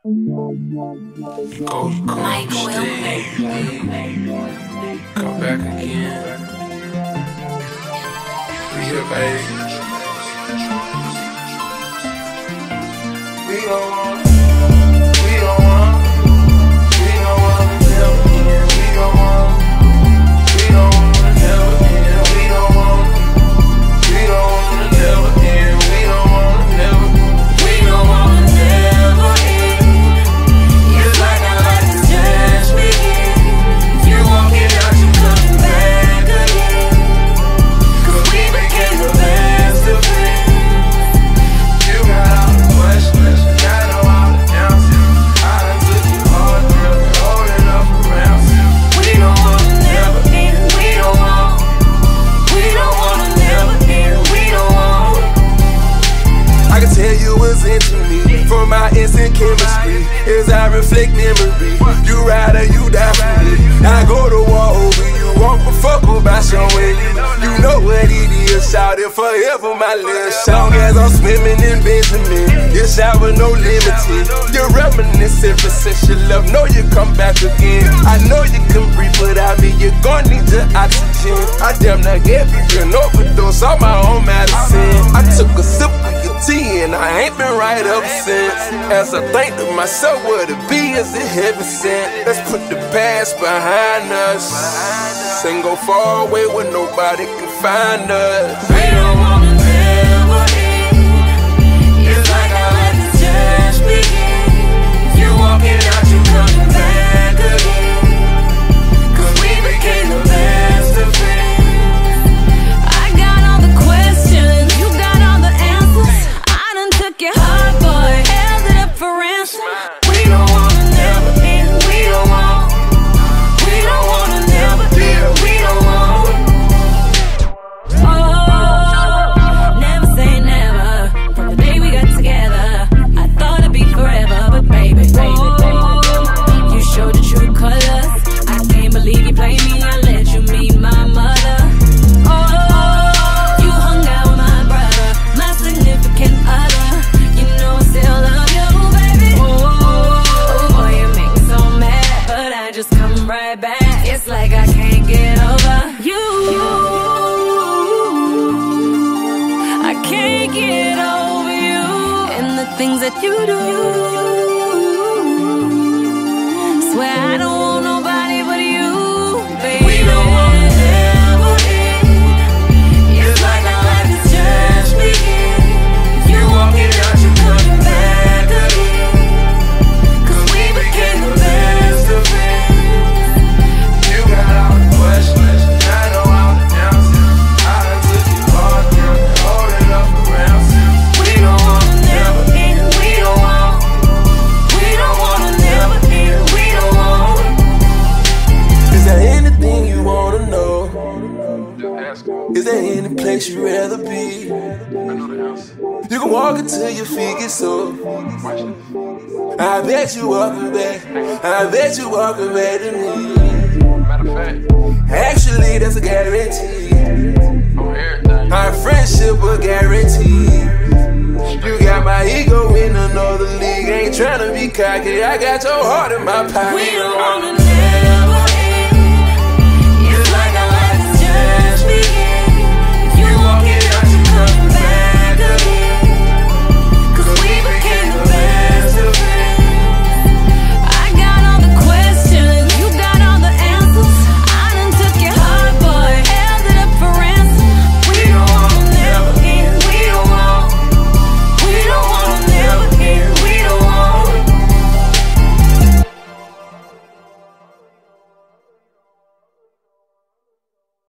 Go stay. Come back again. We here, baby. We don't want to never end. We don't want to never end. We don't want to never end. We don't want to never end. It's like our life is just beginning. You walking out, you coming back again. 'Cause we became the best of friends. You got all the questions, I know all the answers. I done took you hard, girl, holding up around you. We don't wanna never end. We don't wanna never end. We don't want. I can tell you was into me from our instant chemistry. As I reflect memory, you ride or you die for me. I go to war over you, won't fuck about showing you. You know what it is, shout it forever, my little song. As I'm swimming in Benjamin, your shower no limited. You're reminiscent for since your love, know you come back again. I know you can breathe without me, you're gonna need your oxygen. I damn near gave you an overdose on my own medicine. I took a sip of your tea and I ain't been right ever since. As I think to myself, what it be is it heaven sent. Let's put the past behind us and go far away where nobody can find us. We don't wanna never end. It's like our life is just beginning. You walking out, you coming back again. 'Cause we became the best of friends. I got all the questions, you got all the answers. I done took your heart, boy, held it up for ransom. We don't wanna never end. We don't wanna never end. We don't want. Oh, never say never. From the day we got together, I thought it'd be forever, but baby, you showed your true colors. I can't believe you played me. I let you meet my mother. Oh, you hung out with my brother, my significant other. You know I still love you, baby. Oh, boy, you make me so mad, but I just come right back. It's like I can't get over you. I can't get over you and the things that you do. Swear I don't want nobody but you, baby. We don't wanna never end. It's like our life is just beginning. You walking out, you coming back again. 'Cause we became the best of friends. You got all the questions, I know all the answers. I done took you hard, girl, holding up around you. We don't wanna never end. We don't wanna never end. We don't want. Is there anything you wanna know? Is there any place you'd rather be? You can walk until your feet get sore. I bet you walking back. I bet you walking back to me. Matter of fact, Actually, that's a guarantee. on everything. Our friendship a guarantee. You got my ego in another league. Ain't tryna be cocky. I got your heart in my pocket. We don't wanna